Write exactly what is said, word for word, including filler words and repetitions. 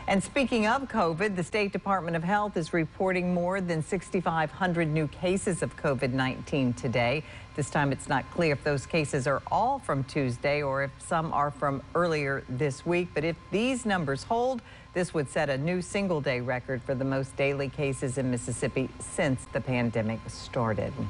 And speaking of COVID, the State Department of Health is reporting more than six thousand five hundred new cases of COVID nineteen today. This time it's not clear if those cases are all from Tuesday or if some are from earlier this week. But if these numbers hold, this would set a new single-day record for the most daily cases in Mississippi since the pandemic started.